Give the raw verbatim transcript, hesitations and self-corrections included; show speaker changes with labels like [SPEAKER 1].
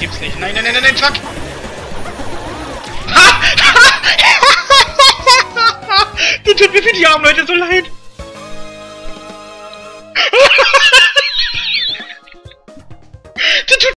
[SPEAKER 1] gibt's nicht. Nein, nein, nein, nein, nein, fuck! Das tut mir für die armen Leute so leid.